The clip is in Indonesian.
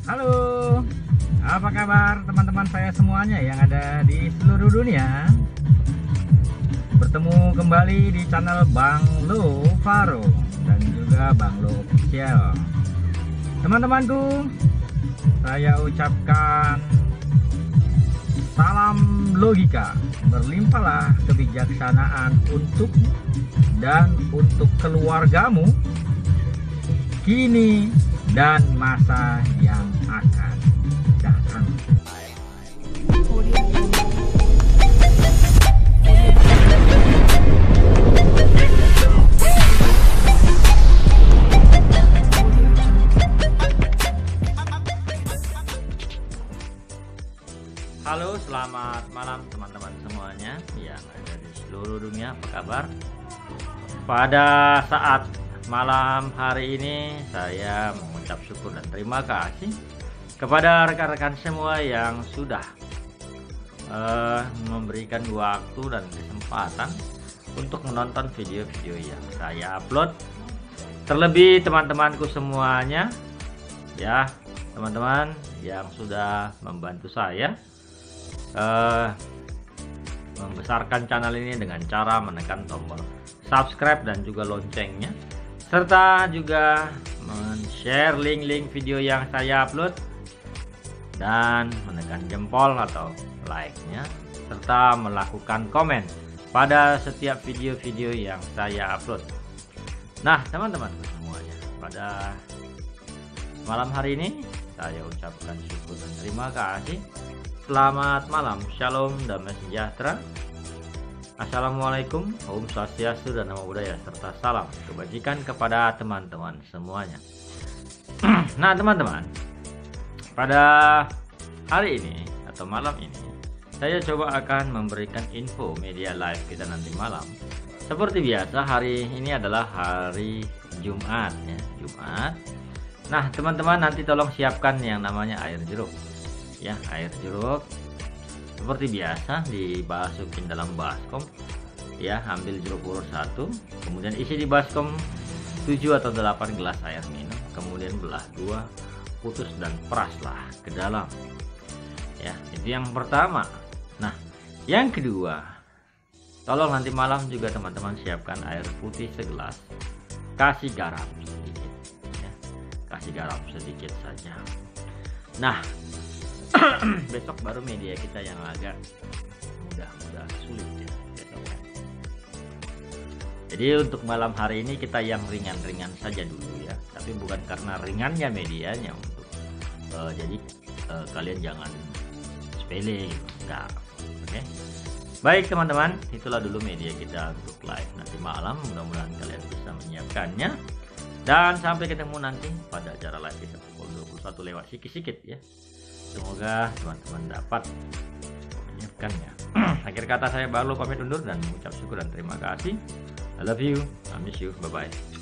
Halo, apa kabar teman-teman saya semuanya yang ada di seluruh dunia? Bertemu kembali di channel Bang Lo Faro dan juga Bang Lo Official. Teman-temanku, saya ucapkan salam logika, berlimpahlah kebijaksanaan untukmu dan untuk keluargamu kini dan masa yang akan datang. Halo, selamat malam teman-teman semuanya yang ada di seluruh dunia. Apa kabar? Pada saat malam hari ini saya mengucap syukur dan terima kasih kepada rekan-rekan semua yang sudah memberikan waktu dan kesempatan untuk menonton video-video yang saya upload. Terlebih teman-temanku semuanya, ya, teman-teman yang sudah membantu saya membesarkan channel ini dengan cara menekan tombol subscribe dan juga loncengnya, serta juga men-share link-link video yang saya upload dan menekan jempol atau like-nya, serta melakukan komen pada setiap video-video yang saya upload. Nah, teman-teman semuanya, pada malam hari ini saya ucapkan syukur dan terima kasih. Selamat malam, shalom, damai sejahtera. Assalamualaikum, Om Swastiastu dan Namo Buddhaya, serta salam kebajikan kepada teman-teman semuanya. Nah teman-teman, pada hari ini atau malam ini saya coba akan memberikan info media live kita nanti malam. Seperti biasa, hari ini adalah hari Jumat ya, Jumat. Nah teman-teman, nanti tolong siapkan yang namanya air jeruk ya, air jeruk seperti biasa dimasukin dalam baskom ya. Ambil jeruk urut 1, kemudian isi di baskom 7 atau 8 gelas air minum, kemudian belah 2, putus dan peraslah ke dalam ya. Itu yang pertama. Nah yang kedua, tolong nanti malam juga teman-teman siapkan air putih segelas, kasih garam sedikit ya, kasih garam sedikit saja. Nah besok baru media kita yang agak mudah sulit ya besok ya. Jadi untuk malam hari ini kita yang ringan-ringan saja dulu ya, tapi bukan karena ringannya medianya untuk jadi kalian jangan sepele gitu, enggak. Oke. Baik teman-teman, itulah dulu media kita untuk live nanti malam. Mudah-mudahan kalian bisa menyiapkannya, dan sampai ketemu nanti pada acara live kita pukul 21 lewat sikit-sikit ya. Semoga teman-teman dapat menyiapkannya. Akhir kata saya Barlo pamit undur dan mengucap syukur dan terima kasih. I love you, I miss you, bye bye.